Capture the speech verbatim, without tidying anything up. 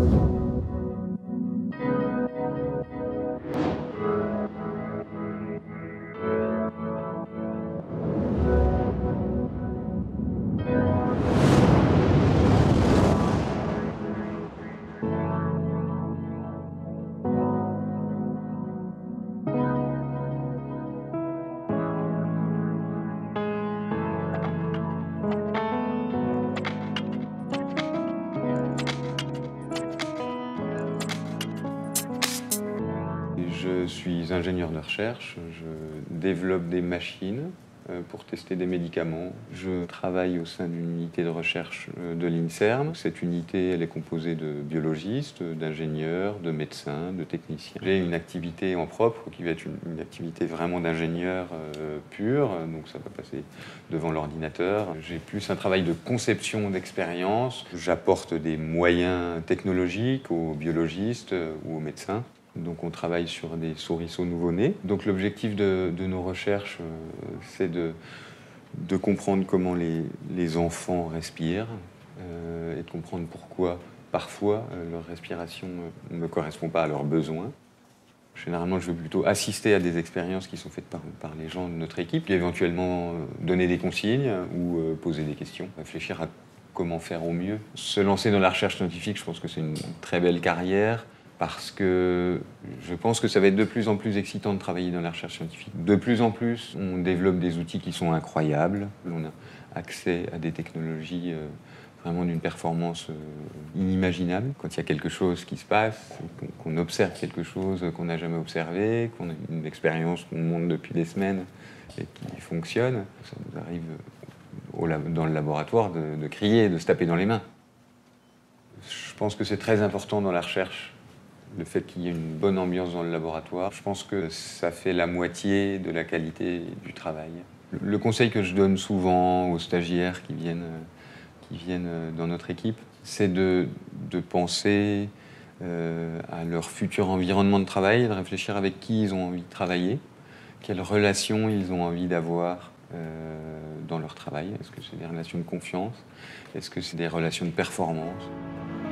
Je suis ingénieur de recherche, je développe des machines pour tester des médicaments. Je travaille au sein d'une unité de recherche de l'INSERM. Cette unité, elle est composée de biologistes, d'ingénieurs, de médecins, de techniciens. J'ai une activité en propre qui va être une, une activité vraiment d'ingénieur euh, pur, donc ça va passer devant l'ordinateur. J'ai plus un travail de conception d'expérience. J'apporte des moyens technologiques aux biologistes ou aux médecins. Donc on travaille sur des souriceaux nouveau-nés. Donc l'objectif de, de nos recherches, euh, c'est de, de comprendre comment les, les enfants respirent euh, et de comprendre pourquoi, parfois, euh, leur respiration euh, ne correspond pas à leurs besoins. Généralement, je veux plutôt assister à des expériences qui sont faites par, par les gens de notre équipe, et éventuellement euh, donner des consignes ou euh, poser des questions, réfléchir à comment faire au mieux. Se lancer dans la recherche scientifique, je pense que c'est une très belle carrière, parce que je pense que ça va être de plus en plus excitant de travailler dans la recherche scientifique. De plus en plus, on développe des outils qui sont incroyables. On a accès à des technologies euh, vraiment d'une performance euh, inimaginable. Quand il y a quelque chose qui se passe, qu'on, qu'on observe quelque chose qu'on n'a jamais observé, qu'on a une expérience qu'on monte depuis des semaines et qui fonctionne, ça nous arrive au, dans le laboratoire de, de crier, de se taper dans les mains. Je pense que c'est très important dans la recherche, le fait qu'il y ait une bonne ambiance dans le laboratoire. Je pense que ça fait la moitié de la qualité du travail. Le conseil que je donne souvent aux stagiaires qui viennent, qui viennent dans notre équipe, c'est de, de penser euh, à leur futur environnement de travail, de réfléchir avec qui ils ont envie de travailler, quelles relations ils ont envie d'avoir euh, dans leur travail. Est-ce que c'est des relations de confiance? Est-ce que c'est des relations de performance?